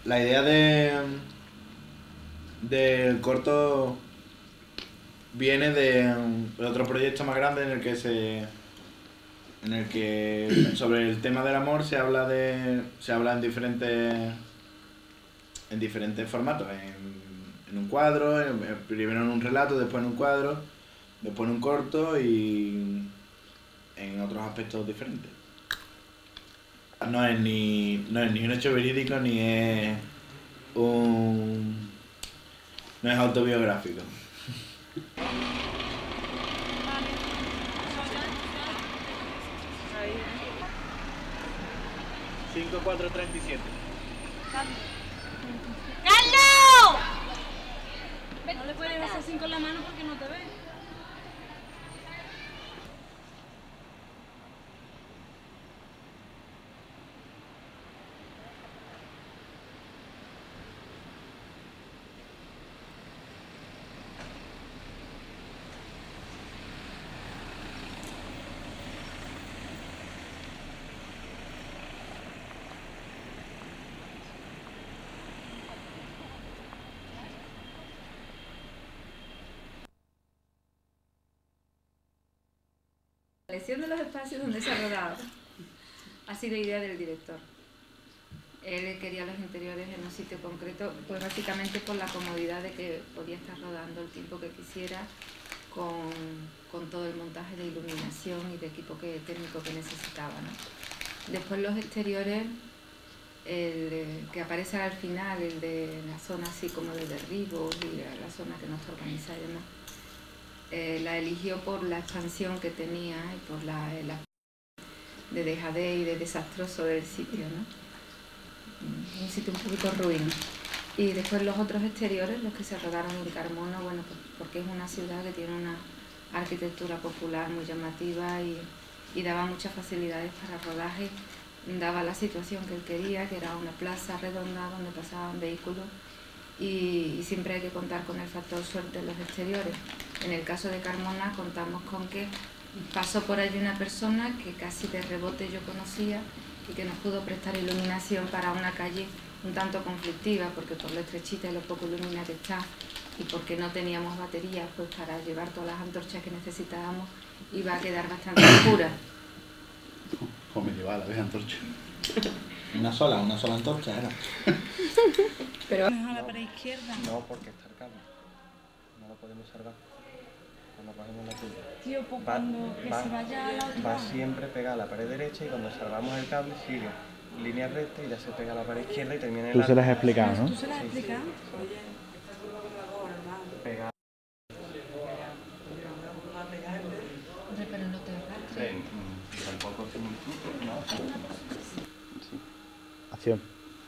La idea del corto viene de otro proyecto más grande en el que sobre el tema del amor se habla en diferentes formatos, en un cuadro, primero en un relato, después en un cuadro, después en un corto y en otros aspectos diferentes. No es ni un hecho verídico ni es no es autobiográfico. Ahí. 5437. ¡Carlos! No le puedes hacer así con la mano porque no te ve. La elección de los espacios donde se ha rodado ha sido idea del director. Él quería los interiores en un sitio concreto, pues básicamente por la comodidad de que podía estar rodando el tiempo que quisiera con todo el montaje de iluminación y de equipo técnico que necesitaba, ¿no? Después los exteriores, el que aparece al final, el de la zona así como de derribos y la zona que no está organizada y demás, la eligió por la expansión que tenía y por la de dejadez y de desastroso del sitio, ¿no? Un sitio un poquito ruin. Y después los otros exteriores, los que se rodaron en Carmona, bueno, pues porque es una ciudad que tiene una arquitectura popular muy llamativa y daba muchas facilidades para rodaje, daba la situación que él quería, que era una plaza redonda donde pasaban vehículos y siempre hay que contar con el factor suerte en los exteriores. En el caso de Carmona contamos con que pasó por allí una persona que casi de rebote yo conocía y que nos pudo prestar iluminación para una calle un tanto conflictiva, porque por lo estrechita y lo poco ilumina que está y porque no teníamos baterías pues para llevar todas las antorchas que necesitábamos, iba a quedar bastante oscura. O medieval, la vez antorcha. Una sola antorcha era. Pero Mejor a la pared izquierda. No, porque está el cable. No lo podemos salvar. Cuando cogemos la tuya. Tío, pues cuando que se vaya a la otra. Va siempre pegada a la pared derecha y cuando salvamos el cable sigue línea recta y ya se pega a la pared izquierda y termina en Tú la... se las has explicado, ¿no? ¿Tú se las has explicado? Pegada. hombre, pero no te arrastres. Tampoco no. Acción.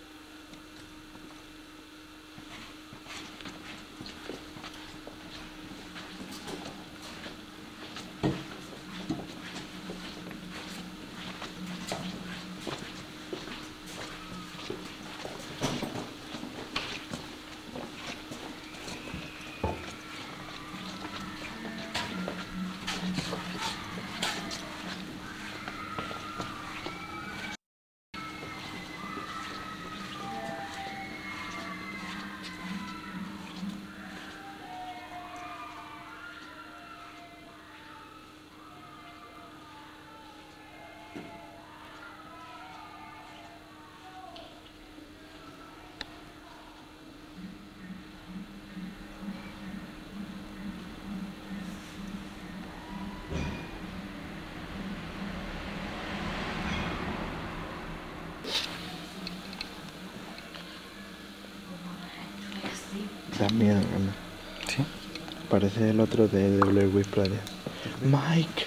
Da miedo, ¿no? Sí. Parece el otro de Blair Witch Project. Mike.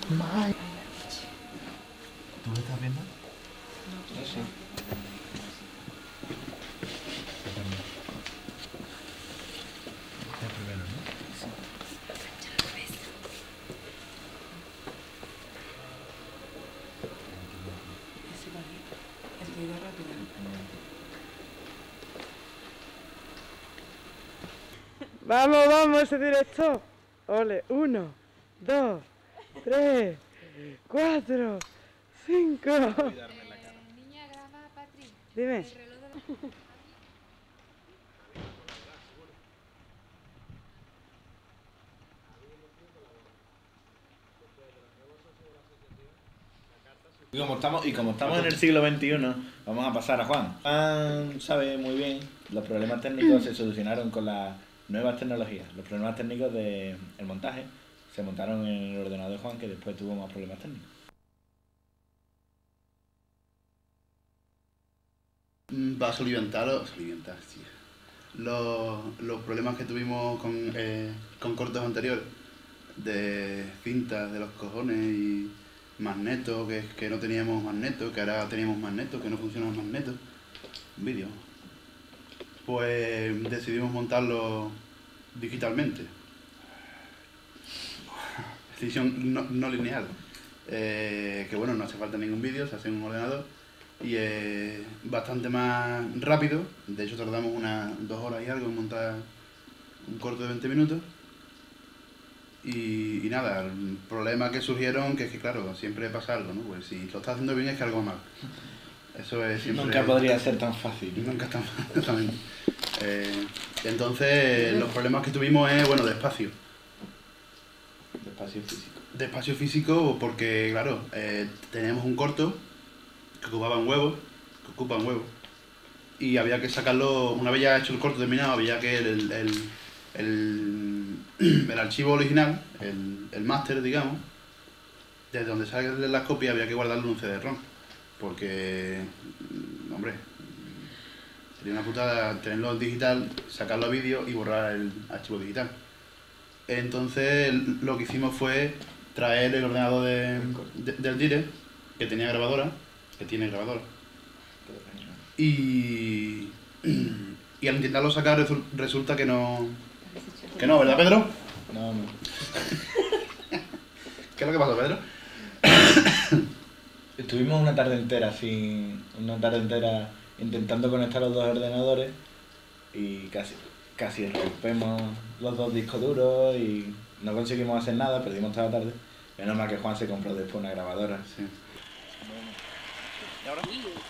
¿Tú me estás viendo? Sí. El primero, ¿no? Sí. Vamos, vamos, ese director. Ole, 1, 2, 3, 4, 5. Niña, graba, Patri. Dime. El reloj de la... Y como estamos en el siglo XXI, vamos a pasar a Juan. Juan sabe muy bien, los problemas técnicos se solucionaron con las nuevas tecnologías. Los problemas técnicos del montaje se montaron en el ordenador de Juan, que después tuvo más problemas técnicos. Va a soliviantar, sí. Los problemas que tuvimos con cortos anteriores, de cintas de los cojones y magnetos, que no teníamos magnetos, que ahora teníamos magnetos, que no funcionan los magnetos, vídeo. Pues decidimos montarlo digitalmente. Decisión no lineal. Que bueno, no hace falta ningún vídeo, se hace en un ordenador y es bastante más rápido. De hecho tardamos unas 2 horas y algo en montar un corto de 20 minutos. Y nada, el problema que surgieron, que es que claro, siempre pasa algo, ¿no? Pues si lo estás haciendo bien es que algo va mal. Eso es siempre... Nunca podría ser tan fácil. Nunca es tan fácil, exactamente. Entonces, los problemas que tuvimos es, bueno, de espacio. De espacio físico porque, claro, teníamos un corto que ocupa un huevo, y había que sacarlo, una vez ya hecho el corto terminado, había que el archivo original, el máster, digamos, desde donde salen las copias había que guardarlo en un CD-ROM, porque, hombre, sería una putada tenerlo en digital, sacarlo a vídeo y borrar el archivo digital. Entonces lo que hicimos fue traer el ordenador del Dire, que tiene grabadora, y al intentarlo sacar resulta que no, ¿verdad, Pedro? No. ¿Qué es lo que pasó, Pedro? Estuvimos una tarde entera intentando conectar los dos ordenadores y casi rompemos los dos discos duros y no conseguimos hacer nada, perdimos toda la tarde. Menos mal que Juan se compró después una grabadora. Sí. ¿Y ahora?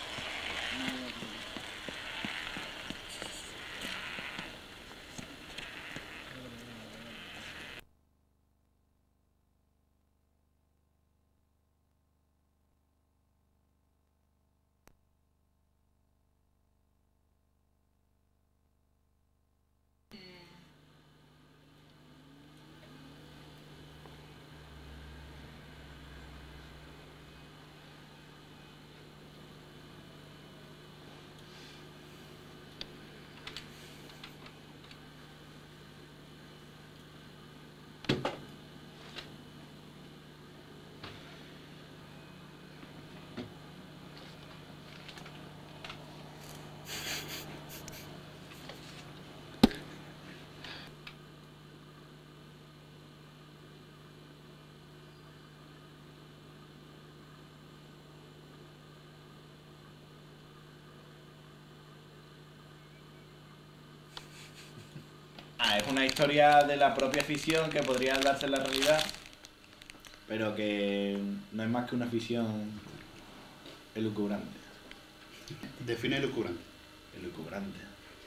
Es una historia de la propia ficción que podría darse en la realidad, pero que no es más que una ficción elucubrante. Define elucubrante. Elucubrante.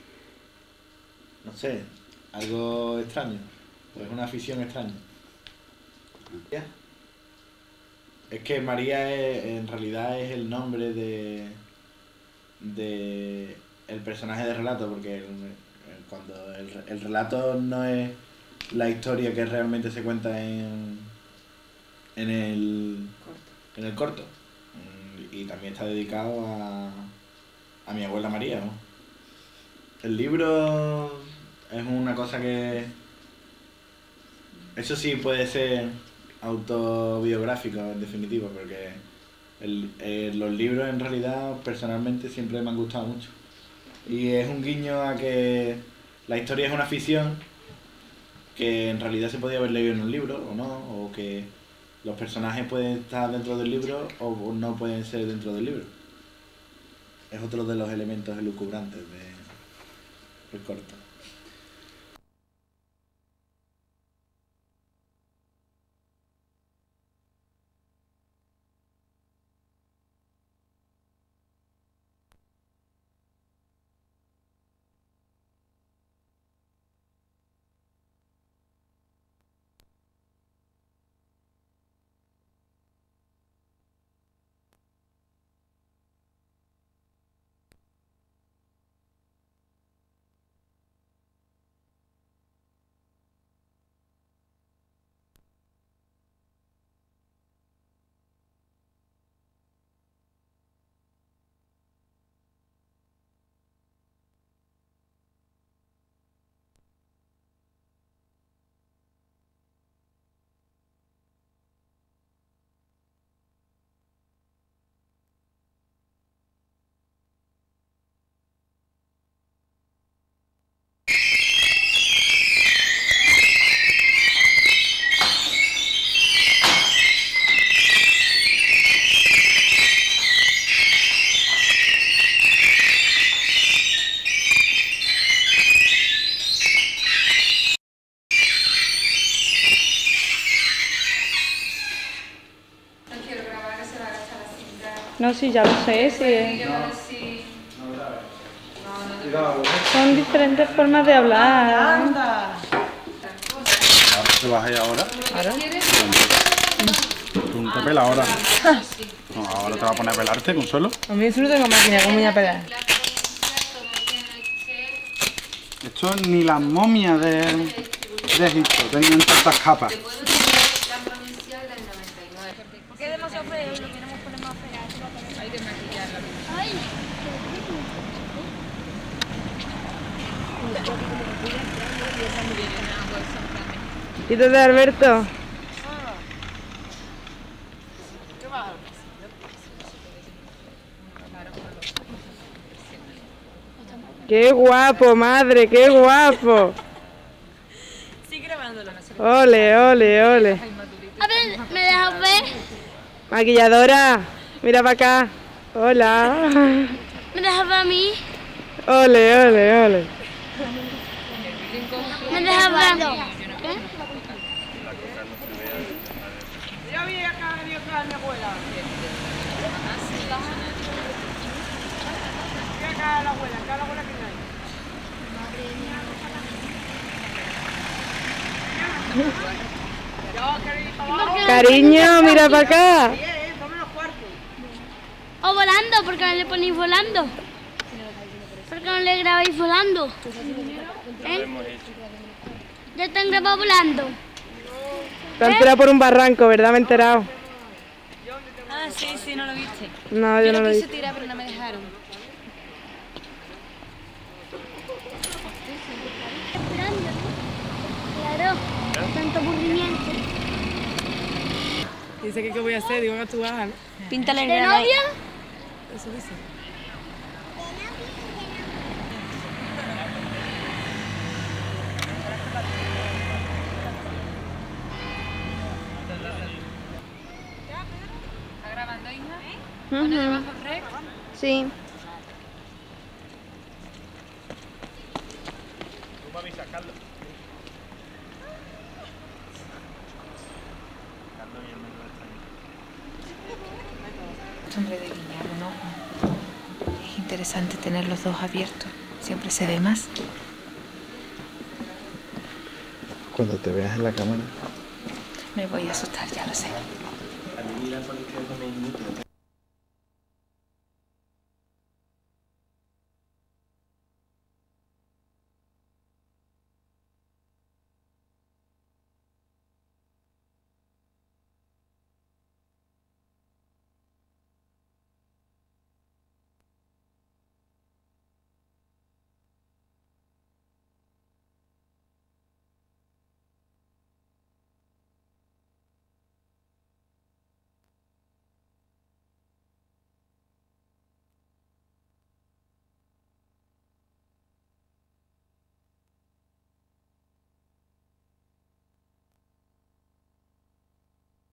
No sé, algo extraño. Es una ficción extraña. Es que María en realidad es el nombre de el personaje de relato, porque cuando el relato no es la historia que realmente se cuenta en el corto. Y también está dedicado a mi abuela María, ¿no? El libro es una cosa que... Eso sí puede ser autobiográfico, en definitiva, porque los libros en realidad personalmente siempre me han gustado mucho. Y es un guiño a que la historia es una ficción que en realidad se podía haber leído en un libro o no, o que los personajes pueden estar dentro del libro o no pueden ser dentro del libro. Es otro de los elementos elucubrantes del corto. No, sí, ya lo sé, sí. Son diferentes formas de hablar. ¿Te vas a ir ahora? Claro. ¿Tú no te pelas ahora? No, ahora te vas a poner a pelarte, Consuelo. A mí eso no tengo máquina, ¿cómo voy a pelar? Esto ni las momias de Egipto tenían tantas capas. Porque es demasiado feo, lo queremos poner más feo. Hay que maquillarla. Ay. ¿Y tú de Alberto? ¡Qué guapo, madre! ¡Qué guapo! Sigue grabándolo. ¡Ole, ole, ole! A ver, ¿me dejas ver? Maquilladora, mira para acá. Hola. ¿Me dejas ver a mí? Ole, ole, ole. ¿Me dejas ver? Yo vi acá a mi abuela. Acá a la abuela, que no hay. Cariño, mira para acá. O volando, ¿por qué no le ponéis volando? ¿Por qué no le grabáis volando? ¿Eh? Ya están grabados volando. Te han tirado por un barranco, ¿verdad? Me he enterado. Ah, sí, sí, no lo viste. No, yo no lo he quise visto. tirar, pero no me dejaron. Esperando, ¿no? Claro, tanto aburrimiento. Dice que qué voy a hacer, digo que tú vas, ¿no? Píntale el ¿de novia? Eso dice. ¿Está grabando, hija? ¿Pone debajo rec? Sí. Hombre de guiñar un ojo. Es interesante tener los dos abiertos. Siempre se ve más. Cuando te veas en la cámara. Me voy a asustar, ya lo sé. A mí la policía con el